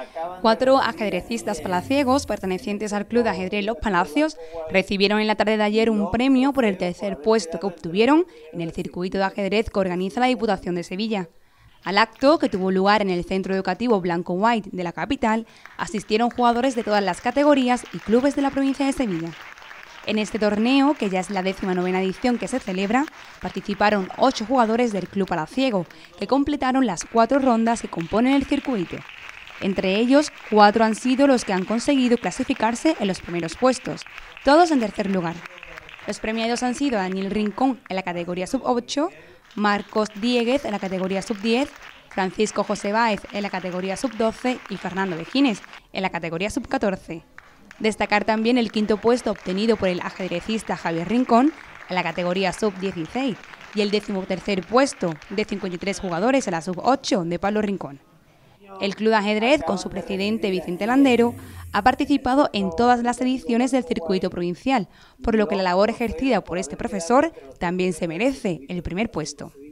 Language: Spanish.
4 ajedrecistas palaciegos pertenecientes al Club de Ajedrez Los Palacios recibieron en la tarde de ayer un premio por el tercer puesto que obtuvieron en el circuito de ajedrez que organiza la Diputación de Sevilla. Al acto, que tuvo lugar en el Centro Educativo Blanco White de la capital, asistieron jugadores de todas las categorías y clubes de la provincia de Sevilla. En este torneo, que ya es la 19ª edición que se celebra, participaron 8 jugadores del Club Palaciego, que completaron las 4 rondas que componen el circuito. Entre ellos, 4 han sido los que han conseguido clasificarse en los primeros puestos, todos en tercer lugar. Los premiados han sido Daniel Rincón en la categoría sub-8, Marcos Dieguez en la categoría sub-10, Francisco José Báez en la categoría sub-12 y Fernando Vejines en la categoría sub-14. Destacar también el 5º puesto obtenido por el ajedrecista Javier Rincón en la categoría sub-16 y el 13º puesto de 53 jugadores en la sub-8 de Pablo Rincón. El Club de Ajedrez, con su presidente Vicente Landero, ha participado en todas las ediciones del circuito provincial, por lo que la labor ejercida por este profesor también se merece el primer puesto.